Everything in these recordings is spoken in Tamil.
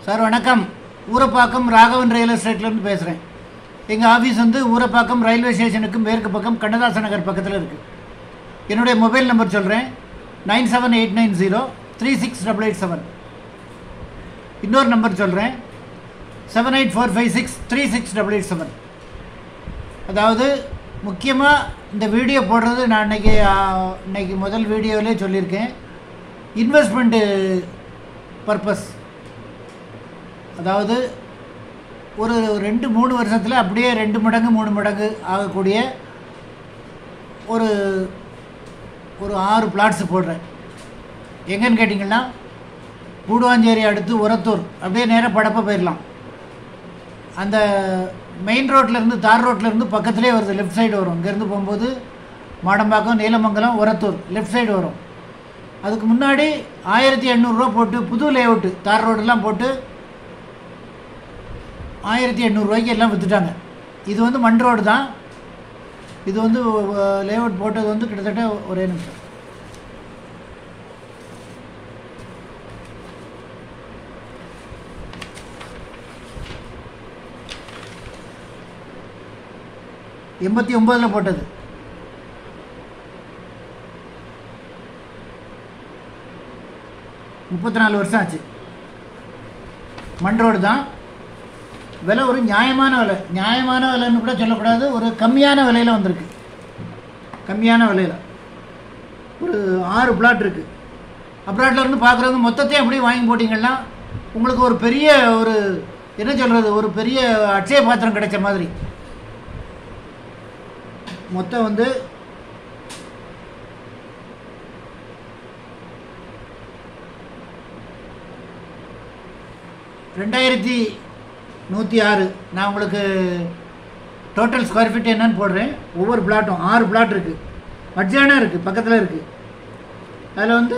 சார் வணக்கம். ஊரப்பாக்கம் ராகவன் ரியல் எஸ்டேட்லேருந்து பேசுகிறேன். எங்கள் ஆஃபீஸ் வந்து ஊரப்பாக்கம் ரயில்வே ஸ்டேஷனுக்கு மேற்கு பக்கம் கண்ணதாசன் நகர் பக்கத்தில் இருக்குது. என்னுடைய மொபைல் நம்பர் சொல்கிறேன், 9789036887. இன்னொரு நம்பர் சொல்கிறேன், 7845636887. அதாவது முக்கியமாக இந்த வீடியோ போடுறது நான் இன்னைக்கு முதல் வீடியோவிலே சொல்லியிருக்கேன். இன்வெஸ்ட்மெண்ட்டு பர்பஸ், அதாவது ஒரு 2-3 வருஷத்தில் அப்படியே 2 மடங்கு 3 மடங்கு ஆகக்கூடிய ஒரு 6 பிளாட்ஸ் போடுறேன். எங்கன்னு கேட்டிங்கன்னா, கூடுவாஞ்சேரி அடுத்து orathur, அப்படியே நேராக படப்ப போயிடலாம். அந்த மெயின் ரோட்லேருந்து தார் ரோட்லேருந்து பக்கத்துலேயே வருது, லெஃப்ட் சைடு வரும். இங்கேருந்து போகும்போது Madambakkam, Neelamangalam, orathur left side வரும். அதுக்கு முன்னாடி 1800 ரூபா போட்டு புது லேஅவுட்டு தார் ரோடெல்லாம் போட்டு 1800 ரூபாய்க்கு எல்லாம் விற்றுட்டாங்க. இது வந்து மண் ரோடு தான். இது வந்து லேஅவுட் போட்டது வந்து கிட்டத்தட்ட ஒரே நிமிஷம், '89 போட்டது. $34 வருஷம் ஆச்சு. மண் ரோடு தான். விலை ஒரு நியாயமான விலை, நியாயமான விலைன்னு கூட சொல்லக்கூடாது, ஒரு கம்மியான விலையில் வந்திருக்கு. கம்மியான விலையில் ஒரு 6 பிளாட் இருக்குது. அப்ராட்லேருந்து பார்க்குறவங்க மொத்தத்தையும் அப்படியே வாங்கி போட்டிங்கன்னா உங்களுக்கு ஒரு பெரிய ஒரு என்ன சொல்கிறது, ஒரு பெரிய அட்சய பாத்திரம் கிடைச்ச மாதிரி. மொத்தம் வந்து 2106. நான் உங்களுக்கு டோட்டல் ஸ்கொயர் ஃபீட் என்னன்னு போடுறேன். ஒவ்வொரு பிளாட்டும் 6 பிளாட் இருக்குது. மட்ஜானா இருக்குது, பக்கத்தில் இருக்குது. அதில் வந்து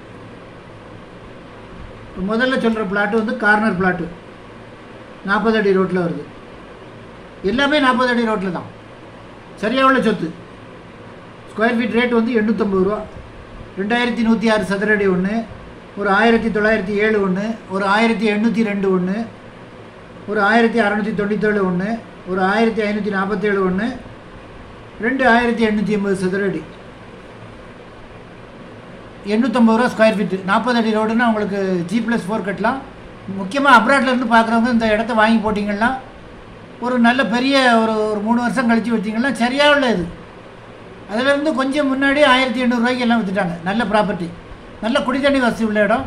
முதல்ல சொல்கிற பிளாட்டு வந்து கார்னர் பிளாட்டு, 40 அடி ரோட்டில் வருது. எல்லாமே 40 அடி ரோட்டில் தான். சரியாக உள்ள சொத்து. ஸ்கொயர் ஃபீட் ரேட் வந்து 850 ரூபா. 2106 சதுரடி ஒன்று, ஒரு 1907 ஒன்று, ஒரு 1802 ஒன்று, ஒரு 1697 ஒன்று, ஒரு 1547 ஒன்று, 2880 சதுரடி, 850 ரூபா ஸ்கொயர் ஃபீட்டு. 40 அடி ரோடுன்னா உங்களுக்கு G+4 கட்டலாம். முக்கியமாக அப்ராட்லேருந்து பார்க்குறவங்க இந்த இடத்த வாங்கி போட்டிங்கன்னா ஒரு நல்ல பெரிய ஒரு 3 வருஷம் கழித்து வச்சிங்கன்னா சரியாக உள்ள இது. அதிலேருந்து கொஞ்சம் முன்னாடி 1800 ரூபாய்க்கு எல்லாம் விற்றுட்டாங்க. நல்ல ப்ராப்பர்ட்டி, நல்ல குடித்தண்ணி வசதி உள்ள இடம்.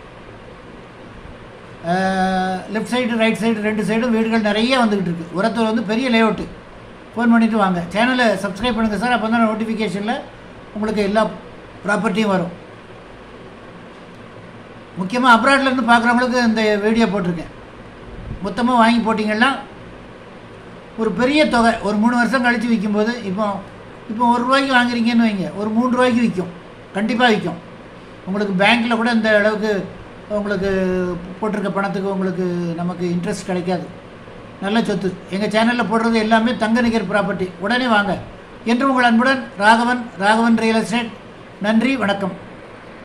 லெஃப்ட் சைடு ரைட் சைடு 2 சைடும் வீடுகள் நிறைய வந்துக்கிட்டு இருக்குது. orathur வந்து பெரிய லேஅவுட்டு. ஃபோன் பண்ணிவிட்டு வாங்க. சேனலை சப்ஸ்கிரைப் பண்ணுங்கள் சார், அப்போ தான் நோட்டிஃபிகேஷனில் உங்களுக்கு எல்லா ப்ராப்பர்ட்டியும் வரும். முக்கியமாக அப்ராட்லேருந்து பார்க்குறவங்களுக்கு இந்த வீடியோ போட்டிருக்கேன். மொத்தமாக வாங்கி போட்டிங்கன்னா ஒரு பெரிய தொகை ஒரு 3 வருஷம் கழித்து விற்கும்போது, இப்போ ₹1 ரூபாய்க்கு வாங்குறீங்கன்னு வைங்க, ஒரு ₹3 ரூபாய்க்கு விற்கும். கண்டிப்பாக விற்கும். உங்களுக்கு பேங்க்கில் கூட இந்த அளவுக்கு உங்களுக்கு போட்டிருக்க பணத்துக்கு உங்களுக்கு நமக்கு இன்ட்ரெஸ்ட் கிடைக்காது. நல்ல சொத்து. எங்கள் சேனலில் போடுறது எல்லாமே தங்க நிகர் ப்ராப்பர்ட்டி. உடனே வாங்க. என்று உங்கள் அன்புடன் ராகவன் ரியல் எஸ்டேட். நன்றி, வணக்கம்.